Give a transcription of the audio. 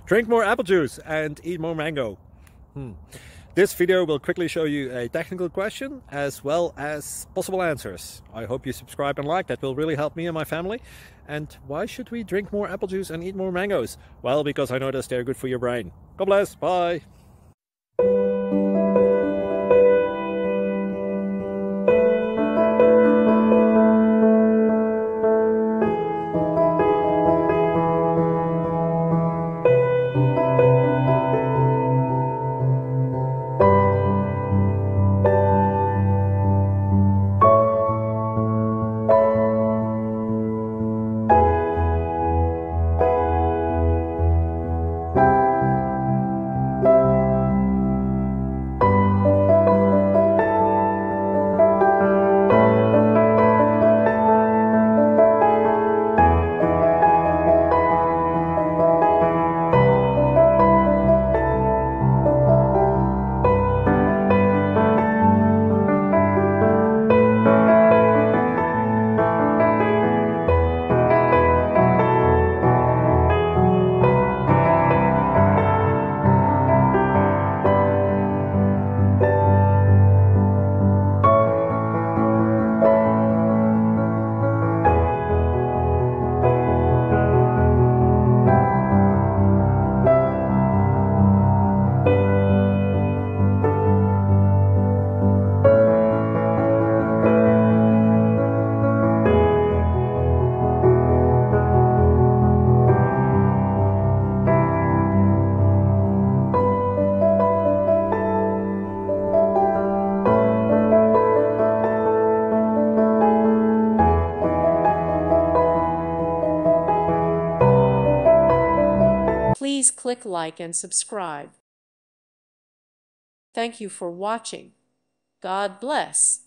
Drink more apple juice and eat more mango. This video will quickly show you a technical question as well as possible answers. I hope you subscribe and like, that will really help me and my family. And why should we drink more apple juice and eat more mangoes? Well, because I noticed they're good for your brain. God bless, bye. Please click like and subscribe. Thank you for watching. God bless.